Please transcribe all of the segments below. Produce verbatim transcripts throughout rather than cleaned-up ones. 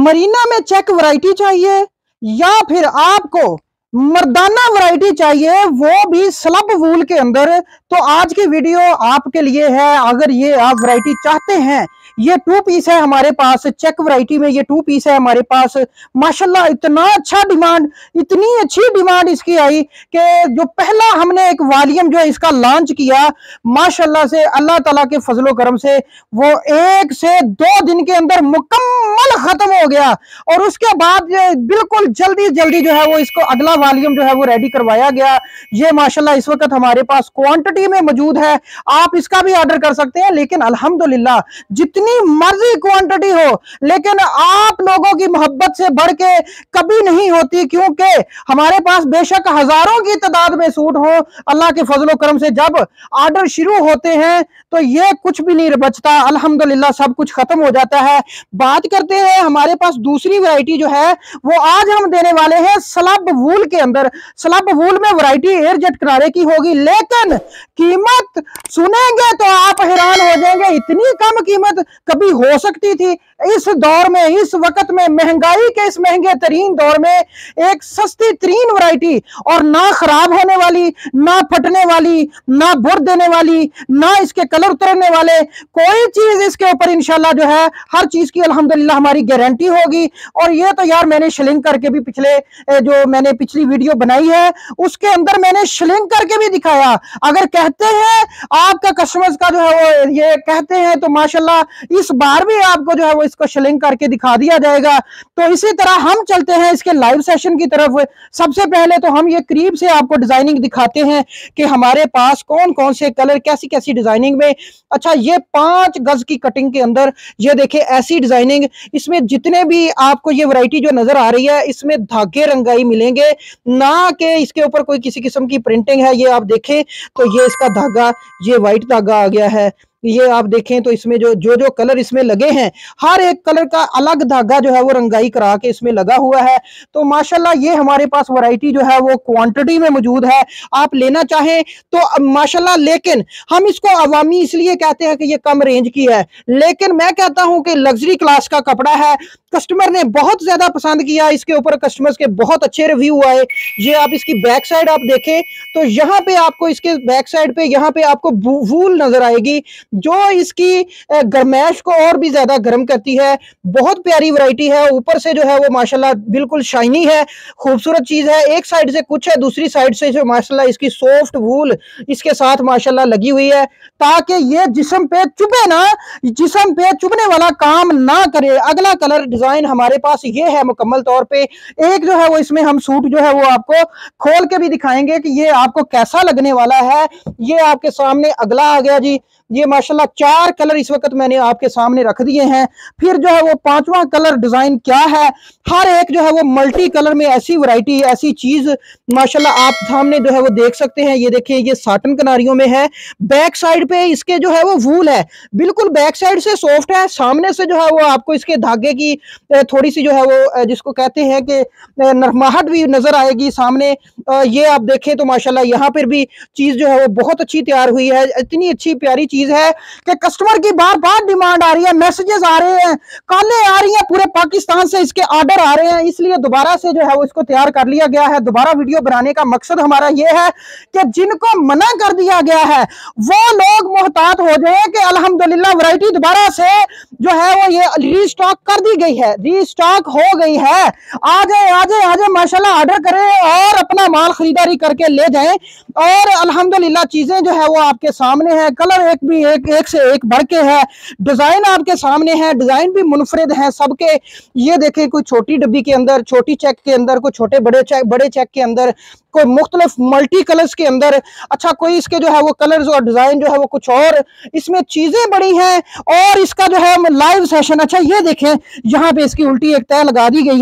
मरीना में check variety चाहिए या फिर आपको मर्दाना वैरायटी चाहिए, वो भी स्लब वूल के अंदर, तो आज की वीडियो आपके लिए है। अगर ये आप वैरायटी चाहते हैं, ये टू पीस है हमारे पास, चेक वैरायटी में ये टू पीस है हमारे पास। माशाल्लाह इतना अच्छा डिमांड, इतनी अच्छी डिमांड इसकी आई कि जो पहला हमने एक वॉल्यूम जो है इसका लॉन्च किया, माशाल्लाह से अल्लाह ताला के फजलो करम से वो एक से दो दिन के अंदर मुकम्मल खत्म हो गया। और उसके बाद बिल्कुल जल्दी जल्दी जो है वो इसको अगला वॉल्यूम जो है वो रेडी करवाया गया। ये माशाल्लाह इस वक्त हमारे पास क्वांटिटी में मौजूद है, आप इसका भी ऑर्डर कर सकते हैं। लेकिन अल्हम्दुलिल्लाह जितनी मर्जी क्वांटिटी हो, लेकिन आप लोगों की मोहब्बत से बढ़ के कभी नहीं होती, क्योंकि हमारे पास बेशक हजारों की तादाद में सूट हो, अल्लाह के फजलो करम से जब ऑर्डर शुरू होते हैं तो ये कुछ भी नहीं बचता, अल्हम्दुलिल्लाह सब कुछ खत्म हो जाता है। बात करते हैं हमारे पास दूसरी वैरायटी जो है वो आज हम देने वाले हैं स्लब वूल के अंदर। स्लब वूल में वैरायटी एयर जेट किनारे की होगी, लेकिन कीमत सुनेंगे तो आप हैरान हो जाएंगे, इतनी कम कीमत कभी हो सकती थी? इस दौर में, इस वक्त में, महंगाई के इस महंगे तरीन दौर में एक सस्ती तरीन वैरायटी, और ना खराब होने वाली, ना फटने वाली, ना बुर देने वाली, ना इसके कलर उतरने वाले, कोई चीज इसके ऊपर इंशाल्लाह जो है हर चीज की अल्हम्दुलिल्लाह हमारी गारंटी होगी। और ये तो यार मैंने शलिंग करके भी पिछले जो मैंने पिछली वीडियो बनाई है उसके अंदर मैंने शलिंग करके भी दिखाया। अगर कहते हैं आपका कस्टमर्स का जो है वो ये कहते हैं तो माशाल्लाह इस बार भी आपको जो है वो इसको शलिंग करके दिखा दिया जाएगा। तो इसी तरह हम चलते हैं इसके लाइव सेशन की तरफ। सबसे पहले तो हम ये करीब से आपको डिजाइनिंग दिखाते हैं कि हमारे पास कौन कौन से कलर, कैसी कैसी डिजाइनिंग में। अच्छा, ये पांच गज की कटिंग के अंदर ये देखिए ऐसी डिजाइनिंग, इसमें जितने भी आपको ये वैरायटी जो नजर आ रही है इसमें धागे रंगाई मिलेंगे, ना कि इसके ऊपर कोई किसी किस्म की प्रिंटिंग है। ये आप देखें तो ये इसका धागा, ये व्हाइट धागा आ गया है। ये आप देखें तो इसमें जो जो जो कलर इसमें लगे हैं, हर एक कलर का अलग धागा जो है वो रंगाई करा के इसमें लगा हुआ है। तो माशाल्लाह ये हमारे पास वैरायटी जो है वो क्वांटिटी में मौजूद है, आप लेना चाहें तो माशाल्लाह। लेकिन हम इसको अवामी इसलिए कहते हैं कि ये कम रेंज की है, लेकिन मैं कहता हूं कि लग्जरी क्लास का कपड़ा है। कस्टमर ने बहुत ज्यादा पसंद किया, इसके ऊपर कस्टमर्स के बहुत अच्छे रिव्यू आए। ये आप इसकी बैक साइड आप देखें तो यहाँ पे आपको इसके बैक साइड पे यहाँ पे आपको वूल नजर आएगी, जो इसकी गर्मैश को और भी ज्यादा गर्म करती है। बहुत प्यारी वैरायटी है, ऊपर से जो है वो माशाल्लाह बिल्कुल शाइनी है, खूबसूरत चीज है। एक साइड से कुछ है, दूसरी साइड से जो माशाल्लाह इसकी सॉफ्ट वूल इसके साथ माशाल्लाह लगी हुई है, ताकि ये जिस्म पे चुभे ना, जिस्म पे चुभने वाला काम ना करे। अगला कलर डिजाइन हमारे पास ये है मुकम्मल तौर पे। एक जो है वो इसमें हम सूट जो है वो आपको खोल के भी दिखाएंगे कि ये आपको कैसा लगने वाला है। ये आपके सामने अगला आ गया जी, ये माशाल्लाह चार कलर इस वक्त मैंने आपके सामने रख दिए हैं। फिर जो है वो पांचवा कलर डिजाइन क्या है, हर एक जो है वो मल्टी कलर में ऐसी वैरायटी, ऐसी चीज माशाल्लाह आप सामने जो है वो देख सकते हैं। ये देखिए ये साटन किनारियों में है, बैक साइड पे इसके जो है वो वूल है, बिल्कुल बैक साइड से सॉफ्ट है, सामने से जो है वो आपको इसके धागे की थोड़ी सी जो है वो जिसको कहते हैं कि नरमाहट भी नजर आएगी सामने। ये आप देखें तो माशाल्लाह यहाँ पर भी चीज जो है वो बहुत अच्छी तैयार हुई है। इतनी अच्छी प्यारी चीज है कि कस्टमर की बार बार डिमांड आ रही है, मैसेजेस आ रहे हैं, कॉलें आ रही हैं, पूरे पाकिस्तान से इसके ऑर्डर आ रहे हैं, इसलिए दोबारा से जो है वो इसको तैयार कर लिया गया है। दोबारा वीडियो बनाने का मकसद हमारा ये है कि जिनको मना कर दिया गया है वो लोग मोहतात हो जाए कि अल्हम्दुलिल्लाह वैरायटी दोबारा से जो है वो ये रीस्टॉक कर दी गई है, रीस्टॉक हो गई है। आ जाए आ जाए आ जाए माशाल्लाह, ऑर्डर करें और अपना माल खरीदारी करके ले जाएं। और अल्हम्दुलिल्लाह चीजें जो है वो आपके सामने है, कलर एक भी एक एक से एक बढ़ के है, डिजाइन आपके सामने है, डिजाइन भी मुनफरिद है सबके। ये देखें कोई छोटी डब्बी के अंदर, छोटी चेक के अंदर, कोई छोटे बड़े चेक, बड़े चेक के अंदर, कोई मुख्तलिफ मल्टी कलर्स के अंदर। अच्छा, कोई इसके जो है वो कलर्स और डिजाइन जो है वो कुछ और, इसमें चीजें बड़ी हैं। और इसका जो है लाइव सेशन, अच्छा ये देखें यहाँ पे इसकी उल्टी एक तय लगा दी गई है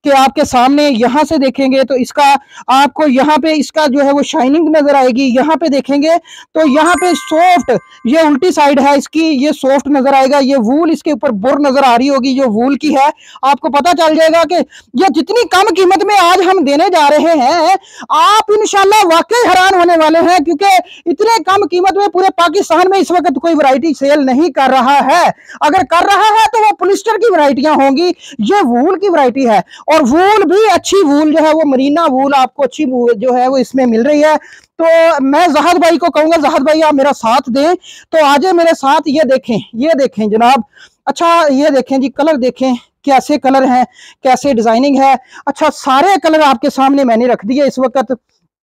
कि आपके सामने यहाँ से देखेंगे तो इसका आपको यहाँ पे इसका जो है वो शाइनिंग नजर आएगी। यहाँ पे देखेंगे तो यहाँ पे सॉफ्ट, ये उल्टी साइड है इसकी, ये सॉफ्ट नजर आएगा। ये वूल इसके ऊपर बुर नजर आ रही होगी जो वूल की है। आपको पता चल जाएगा कि ये जितनी कम कीमत में आज हम देने जा रहे हैं, आप इंशाल्लाह वाकई हैरान होने वाले हैं, क्योंकि इतने कम कीमत में पूरे पाकिस्तान में इस वक्त कोई वैरायटी सेल नहीं कर रहा है। अगर कर रहा है तो वो पॉलिस्टर की वैरायटियां होंगी, ये वूल की वैरायटी है। और वूल भी अच्छी वूल जो है वो मरीना वूल आपको अच्छी वूल जो है वो इसमें मिल रही है। तो मैं ज़हद भाई को कहूंगा, ज़हद भाई आप मेरा साथ दें, तो आजे मेरे साथ। ये देखें, ये देखें जनाब, अच्छा ये देखें जी, कलर देखें कैसे कलर हैं, कैसे डिजाइनिंग है। अच्छा सारे कलर आपके सामने मैंने रख दिए इस वक्त।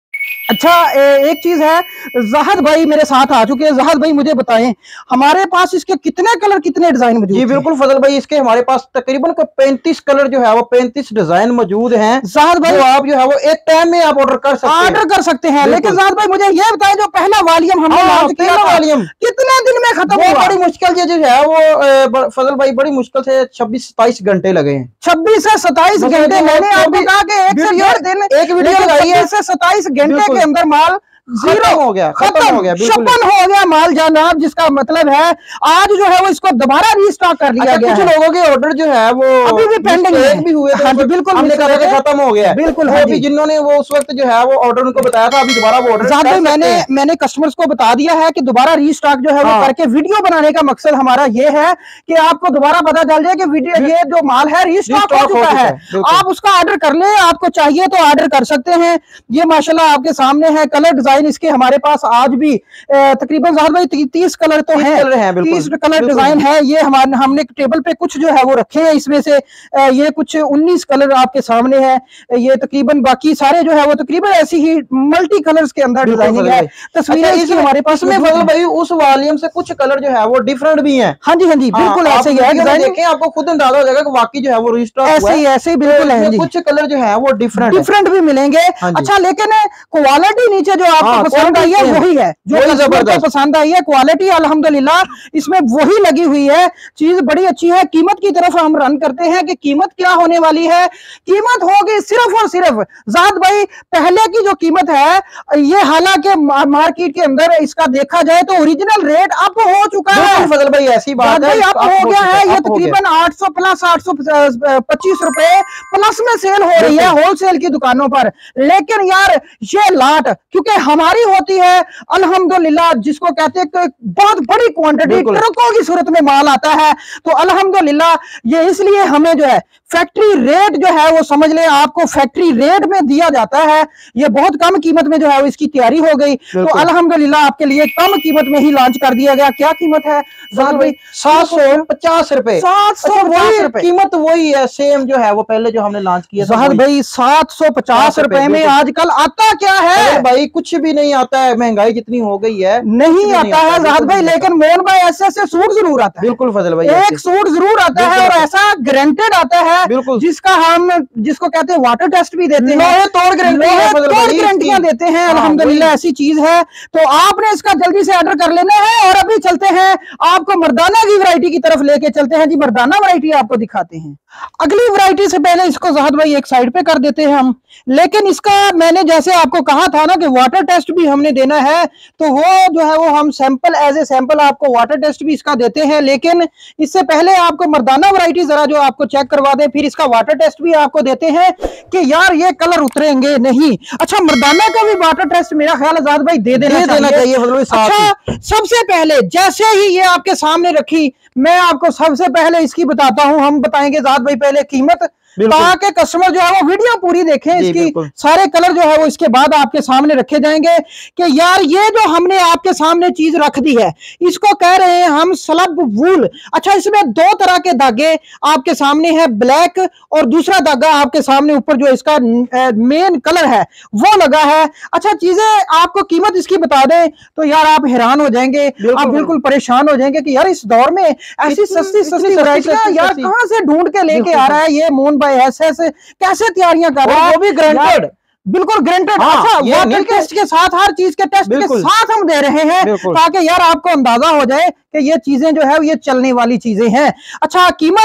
अच्छा ए, एक चीज है, ज़हद भाई मेरे साथ आ चुके हैं। ज़हद भाई मुझे बताएं हमारे पास इसके कितने कलर कितने डिजाइन मौजूद? जी बिल्कुल फजल भाई, इसके हमारे पास तकरीबन पैंतीस कलर जो है वो पैंतीस डिजाइन मौजूद हैं। ज़हद भाई आप जो है वो एक टाइम में आप ऑर्डर कर सकते हैं ऑर्डर कर सकते हैं। लेकिन ज़हद भाई मुझे ये बताएं, जो पहला वॉल्यूम हमने लॉन्च किया था, वॉल्यूम कितने दिन में खत्म हुआ? बड़ी मुश्किल जो है वो फजल भाई बड़ी मुश्किल से छब्बीस सताइस घंटे लगे हैं। छब्बीस से सताइस घंटे मैंने आपको कहा कि एक से डेढ़ दिन एक वीडियो लगाई है, से सताइस घंटे के अंदर माल जीरो हो गया, खत्म हो गया, छप्पन हो गया माल जनाब। जिसका मतलब है आज जो है वो इसको दोबारा रीस्टॉक कर लिया गया। कुछ लोगों के ऑर्डर जो है वो अभी भी पेंडिंग भी हुए थे, हाँ जी बिल्कुल, हमने कहा था खत्म हो गया। बिल्कुल वो भी जिन्होंने वो उस वक्त जो है वो ऑर्डर उनको बताया था, अभी दोबारा वो ऑर्डर मैंने मैंने कस्टमर्स को बता दिया है कि दोबारा रीस्टॉक जो है वो करके, वीडियो बनाने का मकसद हमारा ये है कि आपको दोबारा पता चल जाए कि वीडियो ये जो माल है रीस्टॉक हो चुका है। आप उसका ऑर्डर कर ले, आपको चाहिए तो ऑर्डर कर सकते हैं। ये माशाल्लाह आपके सामने है। कलर डिजाइन इसके हमारे पास आज भी तकरीबन ज़हद भाई तीस कलर तो हैं, तीस कलर डिजाइन है। ये हमारे हमने टेबल पे कुछ जो है वो रखे हैं, इसमें से ये कुछ उन्नीस कलर आपके सामने है। ये तकरीबन बाकी सारे जो है वो तकरीबन ऐसी ही मल्टी कलर्स के अंदर डिजाइनिंग है। तस्वीरें इसकी हमारे पास में फजल भाई उस वॉल्यूम से कुछ कलर जो है वो डिफरेंट भी हैं। हाँ जी हाँ जी बिल्कुल ऐसे ही है। देखें आपको खुद अंदाजा हो जाएगा कि वाकई जो है वो रीस्टॉक ऐसे ही ऐसे ही बिल्कुल है। कुछ कलर जो है वो डिफरेंट डिफरेंट भी मिलेंगे। अच्छा लेकिन क्वालिटी नीचे जो आपको पसंद आई है वही है जो जबरदस्त पसंद आई है। क्वालिटी अल्हम्दुलिल्लाह इसमें वही लगी हुई है। चीज बड़ी अच्छी है। कीमत की तरफ हम रन करते हैं कि कीमत क्या होने वाली है। कीमत होगी सिर्फ और सिर्फ ज़हद भाई पहले की जो कीमत है, ये हालांकि मार्केट के अंदर इसका देखा जाए तो ओरिजिनल रेट अप हो चुका है। फजल भाई ऐसी बात है, अप हो गया है। ये तकरीबन आठ सौ प्लस आठ सौ पच्चीस रुपए प्लस में सेल हो रही है होलसेल की दुकानों पर। लेकिन यार ये लाट क्योंकि हमारी होती है अल्हम्दुलिल्लाह, जिसको कहते हैं कि बहुत बड़ी क्वांटिटी ट्रकों की सूरत में माल आता है, तो अल्हम्दुलिल्लाह ये इसलिए हमें जो है फैक्ट्री रेट जो है वो समझ लें आपको फैक्ट्री रेट में दिया जाता है। ये बहुत कम कीमत में जो है वो इसकी तैयारी हो गई, तो अल्हम्दुलिल्लाह आपके लिए कम कीमत में ही लॉन्च कर दिया गया। क्या कीमत है भाई? सात सौ पचास रुपए सात सौ वही कीमत वही है, सेम जो है वो पहले जो हमने लॉन्च किया ज़हद भाई सात सौ पचास रुपए में आजकल आता क्या है भाई? कुछ भी नहीं आता है, महंगाई जितनी हो गई है नहीं आता है ज़हद भाई। लेकिन मोहन भाई ऐसे ऐसे सूट जरूर आता है। बिल्कुल फजल भाई एक सूट जरूर आता है और ऐसा गारंटेड आता है बिल्कुल, जिसका हम जिसको कहते हैं वाटर टेस्ट भी देते हैं, लोहे तोड़ गारंटियां देते हैं। अल्हम्दुलिल्लाह ऐसी चीज है। तो आपने इसका जल्दी से ऑर्डर कर लेना है। और अभी चलते हैं आपको मर्दाना की वैरायटी की तरफ लेके चलते हैं जी। मर्दाना वैरायटी आपको दिखाते हैं। अगली वैरायटी से पहले इसको ज़हद भाई एक साइड पे कर देते हैं हम। लेकिन इसका मैंने जैसे आपको कहा था ना कि वाटर टेस्ट भी हमने देना है, तो वो जो है वो हम सैंपल एज ए सैंपल आपको वाटर टेस्ट भी इसका देते हैं। लेकिन इससे पहले आपको मर्दाना वैरायटी जरा जो आपको चेक करवा दे, फिर इसका वाटर टेस्ट भी आपको देते हैं कि यार ये कलर उतरेंगे नहीं। अच्छा मर्दाना का भी वाटर टेस्ट मेरा ख्याल है ज़हद भाई दे देना देना चाहिए। अच्छा सबसे पहले जैसे ही ये आपके सामने रखी, मैं आपको सबसे पहले इसकी बताता हूं। हम बताएंगे ज़हद भाई पहले कीमत, ताकि कस्टमर जो है वो वीडियो पूरी देखें। इसकी सारे कलर जो है वो इसके बाद आपके सामने रखे जाएंगे कि यार ये जो हमने आपके सामने चीज रख दी है, इसको कह रहे हैं हम स्लब वूल। अच्छा इसमें दो तरह के धागे आपके सामने है, ब्लैक और दूसरा धागा आपके सामने ऊपर जो इसका मेन कलर है वो लगा है। अच्छा चीजें आपको कीमत इसकी बता दें तो यार आप हैरान हो जाएंगे, आप बिल्कुल परेशान हो जाएंगे कि यार इस दौर में ऐसी सस्ती सस्ती वैरायटियां यार कहां से ढूंढ के लेके आ रहा है ये मोहन ऐसे ऐसे कैसे तैयारियां कर रहा है, वो भी ग्रांटेड, बिल्कुल ग्रांटेड। अच्छा वाटर टेस्ट के साथ हर चीज के टेस्ट के साथ हम दे रहे हैं ताकि यार आपको अंदाजा हो जाए कि ये चीजें जो है ये चलने वाली चीजें हैं। अच्छा कीमत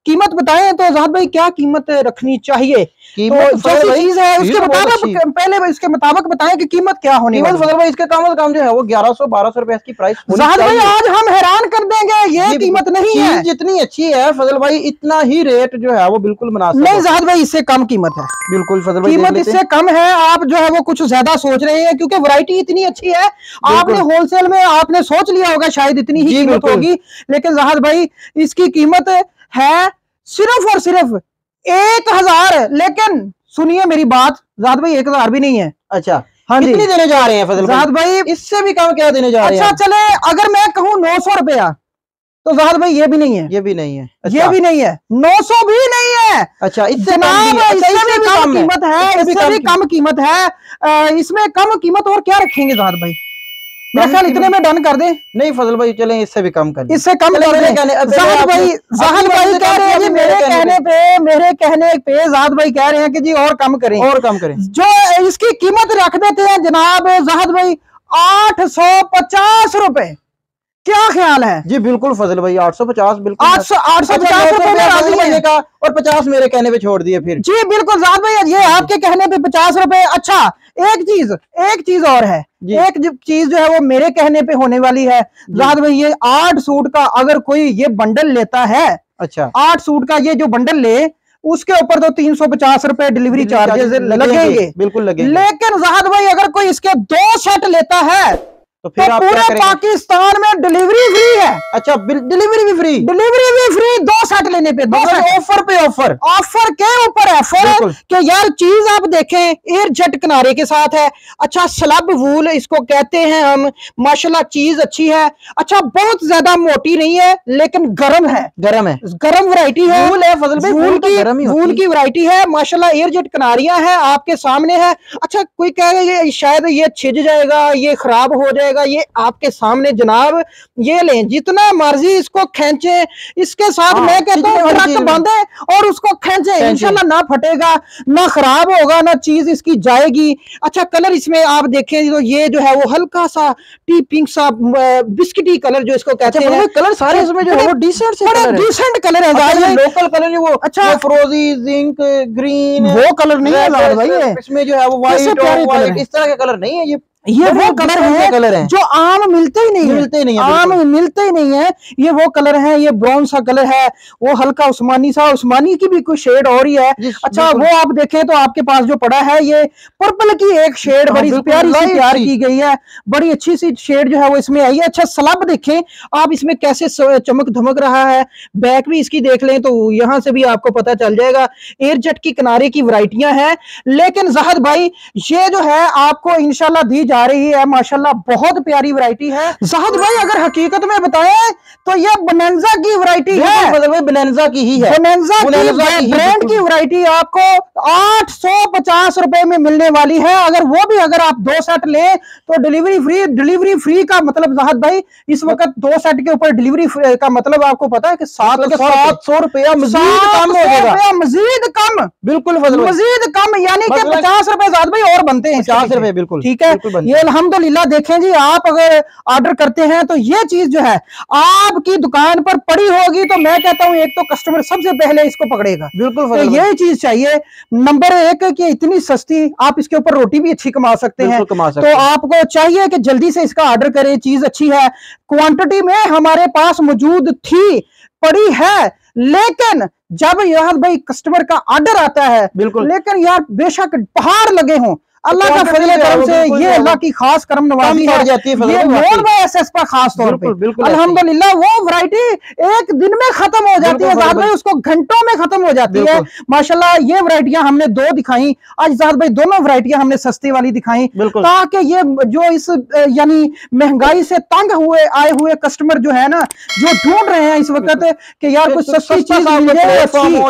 कीमत बताएं तो ज़ाहिद भाई क्या कीमत रखनी चाहिए? कीमत तो जैसी चीज है उसके मुताबिक पहले इसके मुताबिक बताएं कि कीमत क्या होनी है। फजल भाई इसके कम से कम जो है वो ग्यारह सौ बारह सौ रुपए की प्राइस ज़ाहिद भाई आज हम हैरान कर देंगे, ये कीमत नहीं है। जितनी अच्छी है फजल भाई इतना ही रेट जो है वो बिल्कुल मुनासिब नहीं ज़ाहिद भाई, इससे कम कीमत है। बिल्कुल फजल भाई कीमत इससे कम है, आप जो है वो कुछ ज्यादा सोच रहे हैं क्योंकि वैरायटी इतनी अच्छी है। आपने होलसेल में आपने सोच लिया होगा शायद इतनी ही कीमत होगी, लेकिन ज़ाहिद भाई इसकी कीमत है सिर्फ और सिर्फ एक हजार। लेकिन सुनिए मेरी बात ज़ाहिद भाई, एक हजार भी नहीं है। अच्छा हाँ जी, कितनी देने जा रहे हैं फजल ज़ाहिद भाई? इससे भी कम क्या देने जा रहे हैं? अच्छा चले, अगर मैं कहूँ नौ सौ रुपया तो ज़ाहिद भाई ये भी नहीं है, ये भी नहीं है। अच्छा। ये भी नहीं है, नौ सौ भी नहीं है। अच्छा इससे जनाब इससे भी कम कीमत है, इससे भी कम कीमत है। इसमें कम कीमत और क्या रखेंगे ज़ाहिद भाई? मेरे ख्याल इतने में डन कर दे। नहीं फजल भाई चलें इससे भी कम कर, इससे कम कर दे। ज़ाहिद भाई ज़ाहिद भाई कह रहे हैं जी मेरे कहने पे मेरे कहने पे ज़ाहिद भाई कह रहे हैं कि जी और कम करें, और कम करें। जो इसकी कीमत रख देते हैं जनाब ज़ाहिद भाई आठ सौ पचास रुपए। क्या ख्याल है? जी बिल्कुल फजल भाई आठ सौ पचास, बिल्कुल आठ सौ आठ सौ पचास रुपए का और पचास मेरे कहने पे छोड़ दिए फिर। जी बिल्कुल ज़ाहिद भाई, ये आपके कहने पे पचास रुपए। अच्छा एक चीज एक चीज और है, एक चीज जो है वो मेरे कहने पे होने वाली है ज़ाहिद भाई। ये आठ सूट का अगर कोई ये बंडल लेता है, अच्छा आठ सूट का ये जो बंडल ले, उसके ऊपर तो तीन सौ पचास रुपए डिलीवरी चार्जेस लगेंगे, बिल्कुल लगेंगे। लेकिन ज़ाहिद भाई अगर कोई इसके दो सेट लेता है तो फिर तो आप पूरे पाकिस्तान में डिलीवरी फ्री है। अच्छा डिलीवरी भी फ्री, डिलीवरी भी फ्री दो सेट लेने पे, दो सेट ऑफर पे ऑफर ऑफर के ऊपर ऑफर कि यार चीज आप देखें एयर जेट किनारे के साथ है। अच्छा स्लब वूल इसको कहते हैं हम, माशाल्लाह चीज अच्छी है। अच्छा बहुत ज्यादा मोटी नहीं है लेकिन गर्म है, गर्म है, गर्म वैरायटी है। वूल है फजल भाई, वूल की वूल की वैरायटी है माशाल्लाह। एयर जेट किनारियां है आपके सामने है। अच्छा कोई कहेगा ये शायद ये छिज जाएगा, ये खराब हो जाएगा, ये आपके सामने जनाब ये लें, जितना मर्जी इसको खींचे, इसके साथ हाँ, मैं कहता हूँ ट्रक बांधे और उसको खींचे, इंशाल्लाह ना फटेगा ना खराब होगा ना चीज इसकी जाएगी। अच्छा कलर इसमें आप देखें तो ये जो है वो हल्का सा टी पिंक सा बिस्किटी कलर जो इसको कहते हैं। कलर सारे इसमें जो है वो डिसेंट से कलर है, डिसेंट कलर है, लोकल कलर नहीं वो। अच्छा फ्रोजी जिंक ग्रीन वो कलर नहीं है भाई, इसमें जो है वो व्हाइट और व्हाइट इस तरह के कलर नहीं है। ये ये वो कलर है, कलर है जो आम मिलते ही नहीं मिलते नहीं है, आम मिलते ही नहीं है। ये वो कलर है, ये ब्राउन सा कलर है, वो हल्का उस्मानी सा, उस्मानी की भी कोई शेड और ही है। अच्छा वो आप देखें तो आपके पास जो पड़ा है ये पर्पल की एक शेड बड़ी प्यारी सी तैयार की गई है, बड़ी अच्छी सी शेड जो है वो इसमें आई है। अच्छा स्लब देखें आप इसमें कैसे चमक धमक रहा है, बैक भी इसकी देख लें तो यहाँ से भी आपको पता चल जाएगा। एयर जेट की किनारे की वैरायटियां हैं, लेकिन ज़ाहिद भाई ये जो है आपको इंशाल्लाह दी जा रही है माशाल्लाह, बहुत प्यारी वैरायटी है। ज़ाहिद भाई अगर हकीकत में बताएं तो ये बोनांजा की वैरायटी है, मतलब बोनांजा की ही है, बोनांजा की ब्रांड की वैरायटी आपको आठ सौ पचास रुपए में मिलने वाली है। अगर वो भी अगर आप दो सेट लें तो डिलीवरी फ्री। डिलीवरी फ्री का मतलब ज़ाहिद भाई इस वक्त दो सेट के ऊपर डिलीवरी का मतलब आपको पता है कि सात सात सौ रुपया मजीद कम हो जाएगा, मजीद कम, बिल्कुल मजीद कम, यानी कि पचास रुपए ज़ाहिद भाई और बनते हैं, पचास रुपए बिल्कुल ठीक है। ये अल्हम्दुलिल्लाह देखें जी, आप अगर ऑर्डर करते हैं तो ये चीज जो है आपकी दुकान पर पड़ी होगी तो मैं कहता हूं एक तो कस्टमर सबसे पहले इसको पकड़ेगा, बिल्कुल। तो ये चीज चाहिए नंबर एक कि इतनी सस्ती, आप इसके ऊपर रोटी भी अच्छी कमा सकते हैं, कमा सकते तो आपको चाहिए कि जल्दी से इसका ऑर्डर करें। चीज अच्छी है, क्वांटिटी में हमारे पास मौजूद थी, पड़ी है, लेकिन जब यार भाई कस्टमर का ऑर्डर आता है, बिल्कुल, लेकिन यार बेशक पहाड़ लगे हों, अल्लाह का फजल करम से ये अल्लाह की खास करम नवाजी है, ये नॉन एसएस पर खास तौर पे अल्हम्दुलिल्लाह वो वैरायटी एक दिन में खत्म हो जाती है ज़ाहिद भाई, उसको घंटों में खत्म हो जाती है माशाल्लाह। ये वैरायटियां हमने दो दिखाई आज ज़ाहिद भाई, दोनों वैरायटियां हमने सस्ती वाली दिखाई ताकि ये जो इस यानी महंगाई से तंग हुए आए हुए कस्टमर जो है ना, जो ढूंढ रहे हैं इस वक्त कि यार कुछ सस्ती चीज मिल जाए,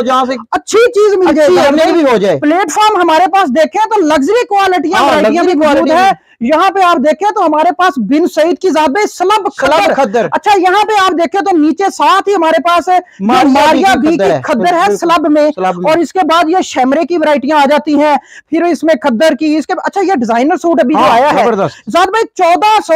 अच्छी चीज मिल जाए, प्लेटफॉर्म हमारे पास देखें तो लग्जरी क्वालिटियां वैरायटियां भी मौजूद है। यहाँ पे आप देखें तो हमारे पास बिन सईद की ज़ात स्लब खद्दर, खद्दर। अच्छा यहाँ पे आप देखें तो नीचे साथ ही हमारे पास मारिया बी की खद्दर है स्लब में, और इसके बाद ये शैमरे की वैरायटियां आ जाती हैं, फिर इसमें खद्दर की। इसके अच्छा ये डिजाइनर सूट अभी जो आया है ज़ात भाई चौदह सौ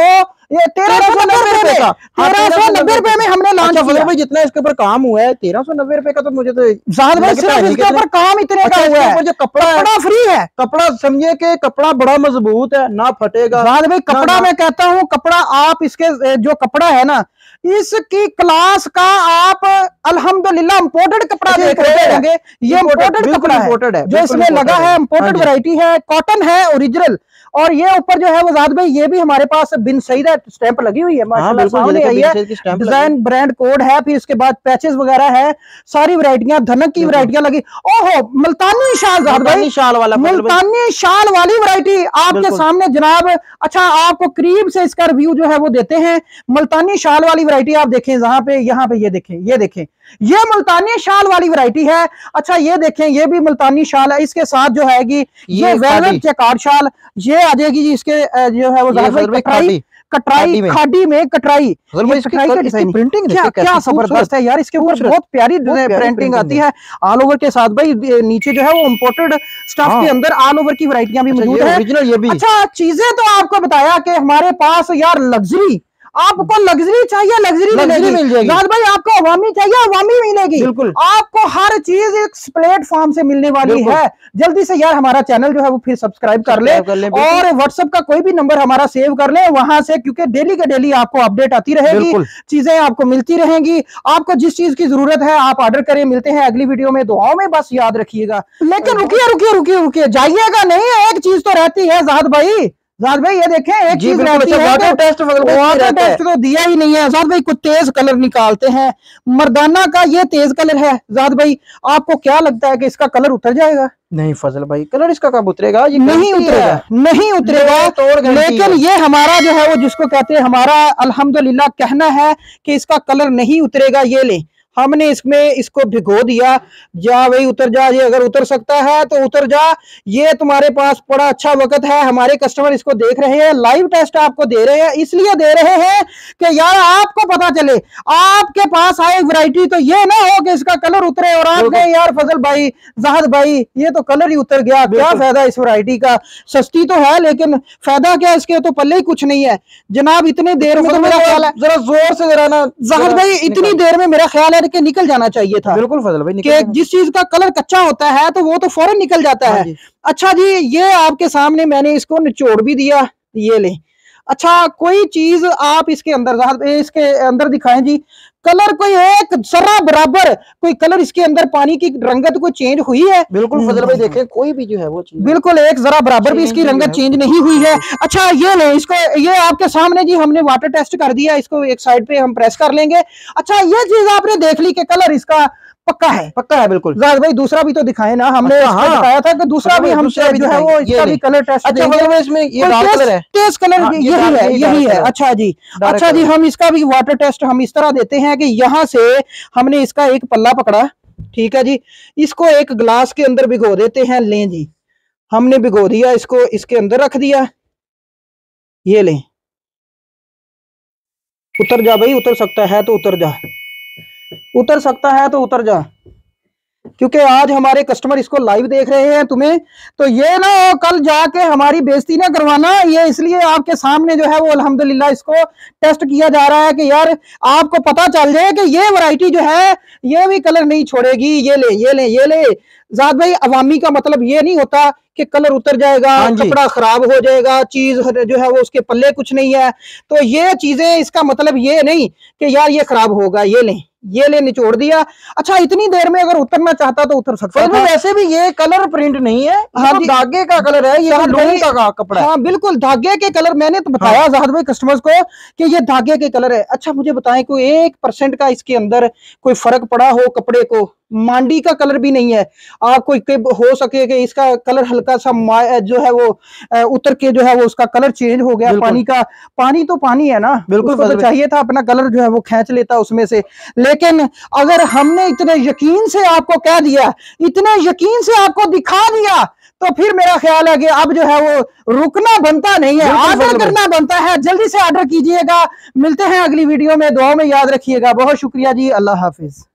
ये तेरह सौ नब्बे रुपए का, तेरह सौ नब्बे रुपए में हमने लॉन्च किया भाई। जितना इसके ऊपर काम हुआ है तेरह सौ नब्बे रुपए का, तो मुझे तो जाहिद भाई सिर्फ इसके ऊपर काम इतने का हुआ है। जो कपड़ा कपड़ा फ्री है, कपड़ा समझिए कि कपड़ा बड़ा मजबूत है, ना फटेगा। जाहिद भाई कपड़ा मैं कहता हूँ, कपड़ा आप इसके जो कपड़ा है ना, इसकी क्लास का आप अल्हम्दुलिल्लाह इंपोर्टेड कपड़ा देख रहे होंगे। ये इंपोर्टेड कपड़ा है जो इसमें लगा है, इंपोर्टेड वैरायटी है, कॉटन है ओरिजिनल। और ये ऊपर जो है वो जाद भाई ये भी हमारे पास बिन सईदा स्टैंप लगी हुई है, माशाल्लाह सामने आई है, डिजाइन ब्रांड कोड है, फिर इसके बाद पैचेस वगैरह है, सारी वैरायटियां, धनक की वैरायटियां लगी। ओहो मुल्तानी शाल, जाद भाई शाल वाला, मुल्तानी शाल वाली वैरायटी आपके सामने जनाब। अच्छा आपको करीब से इसका रिव्यू जो है वो देते हैं। मुल्तानी शाल वाली वैरायटी आप देखें, जहां पे यहाँ पे ये देखें, ये देखें, ये मुल्तानी शाल वाली वैरायटी है। अच्छा ये देखें, ये भी मुल्तानी शाल है, इसके साथ जो है कि ये वेलवेट जैकार्ड शाल ये आ जाएगी जी। इसके जो है वो कटराई कटराई खाड़ी में कटराई प्रिंटिंग क्या क्या जबरदस्त है यार। इसके ऊपर बहुत प्यारी प्रिंटिंग आती है ऑल ओवर के साथ भाई। नीचे जो है वो इम्पोर्टेड स्टफ के अंदर ऑल ओवर की वैरायटियां भी मौजूद है। अच्छा चीजें तो आपको बताया कि हमारे पास यार लग्जरी, आपको लग्जरी चाहिए लग्जरी मिल जाएगी। भाई आपको अवामी चाहिए अवामी मिलेगी, बिल्कुल आपको हर चीज एक प्लेटफॉर्म से मिलने वाली है। जल्दी से यार हमारा चैनल जो है वो फिर सब्सक्राइब कर ले, कर ले और व्हाट्सएप का कोई भी नंबर हमारा सेव कर ले वहां से, क्योंकि डेली के डेली आपको अपडेट आती रहेगी, चीजें आपको मिलती रहेंगी। आपको जिस चीज की जरूरत है आप ऑर्डर करें। मिलते हैं अगली वीडियो में, दुआओं में बस याद रखिएगा। लेकिन रुकिए रुकिए रुकिए रुकिए जाइएगा नहीं, एक चीज तो रहती है जाद भाई। जाद भाई ये देखें एक चीज रहती है, वाटर टेस्ट वाटर टेस्ट तो दिया ही नहीं है। जाद भाई कुछ तेज कलर निकालते हैं, मर्दाना का ये तेज कलर है। जाद भाई आपको क्या लगता है कि इसका कलर उतर जाएगा? नहीं फजल भाई कलर इसका कब उतरेगा? ये नहीं उतरेगा, नहीं उतरेगा तो। लेकिन ये हमारा जो है वो जिसको कहते हैं हमारा अल्हम्दुलिल्लाह कहना है कि इसका कलर नहीं उतरेगा। ये ले हमने इसमें इसको भिगो दिया, जा भाई उतर जा, ये अगर उतर सकता है तो उतर जा। ये तुम्हारे पास बड़ा अच्छा वक्त है, हमारे कस्टमर इसको देख रहे हैं, लाइव टेस्ट आपको दे रहे हैं, इसलिए दे रहे हैं कि यार आपको पता चले, आपके पास आए वैरायटी तो ये ना हो कि इसका कलर उतरे और आप कहें यार फजल भाई जाहिद भाई ये तो कलर ही उतर गया, क्या फायदा इस वैरायटी का। सस्ती तो है लेकिन फायदा क्या, इसके तो पल्ले ही कुछ नहीं है जनाब। इतनी देर में तो मेरा ख्याल है, जरा जोर से जरा ना जाहिद भाई, इतनी देर में मेरा ख्याल है के निकल जाना चाहिए था। बिल्कुल फजल भाई, कि जिस चीज का कलर कच्चा होता है तो वो तो फौरन निकल जाता है। जी। अच्छा जी ये आपके सामने मैंने इसको निचोड़ भी दिया, ये ले। अच्छा कोई चीज आप इसके अंदर इसके अंदर दिखाएं जी, कलर कोई एक जरा बराबर कोई कलर इसके अंदर पानी की रंगत कोई चेंज हुई है? बिल्कुल फजल भाई देखें कोई भी जो है वो चीज बिल्कुल एक जरा बराबर भी इसकी रंगत चेंज नहीं हुई है। अच्छा ये ले इसको, ये आपके सामने जी हमने वाटर टेस्ट कर दिया, इसको एक साइड पे हम प्रेस कर लेंगे। अच्छा ये चीज आपने देख ली कि कलर इसका पक्का है, पक्का है बिल्कुल। जाहिद भाई दूसरा भी तो दिखाए ना, हमने हाँ, बताया था कि दूसरा भी हम जो है वो इसका भी कलर टेस्ट देंगे। इसमें ये डार्क कलर है, तेज कलर यही है, यही है। अच्छा जी, अच्छा जी हम इसका भी वाटर टेस्ट हम इस तरह देते हैं कि यहाँ से हमने इसका एक पल्ला पकड़ा, ठीक है जी, इसको एक ग्लास के अंदर भिगो देते हैं। लें जी हमने भिगो दिया, इसको इसके अंदर रख दिया, ये लें। उतर जा भाई, उतर सकता है तो उतर जा, उतर सकता है तो उतर जा, क्योंकि आज हमारे कस्टमर इसको लाइव देख रहे हैं तुम्हें, तो ये ना कल जाके हमारी बेइज्जती ना करवाना। ये इसलिए आपके सामने जो है वो अल्हम्दुलिल्लाह इसको टेस्ट किया जा रहा है कि यार आपको पता चल जाए कि ये वैरायटी जो है ये भी कलर नहीं छोड़ेगी। ये ले ये ले ये ले जाद भाई, अवामी का मतलब ये नहीं होता कि कलर उतर जाएगा, कपड़ा खराब हो जाएगा, चीज जो है वो उसके पल्ले कुछ नहीं है। तो ये चीजें इसका मतलब ये नहीं कि यार ये खराब होगा। ये ले ये ले निचोड़ दिया। अच्छा इतनी देर में अगर उतरना चाहता तो उतर सकता था। वैसे भी ये कलर प्रिंट नहीं है, हाँ तो धागे का कलर है, ये लोहे का कपड़ा है। हाँ बिल्कुल धागे के कलर, मैंने तो बताया हाँ। जाहिद भाई कस्टमर्स को कि ये धागे के कलर है। अच्छा मुझे बताएं कोई एक परसेंट का इसके अंदर कोई फर्क पड़ा हो कपड़े को? मांडी का कलर भी नहीं है। आपको हो सके कि इसका कलर हल्का सा जो है वो उतर के जो है वो उसका कलर चेंज हो गया। पानी का, पानी तो पानी है ना, बिल्कुल तो चाहिए था अपना कलर जो है वो खींच लेता उसमें से। लेकिन अगर हमने इतने यकीन से आपको कह दिया, इतने यकीन से आपको दिखा दिया, तो फिर मेरा ख्याल है कि अब जो है वो रुकना बनता नहीं है, ऑर्डर करना बनता है। जल्दी से ऑर्डर कीजिएगा। मिलते हैं अगली वीडियो में, दुआओं में याद रखिएगा। बहुत शुक्रिया जी, अल्लाह हाफिज।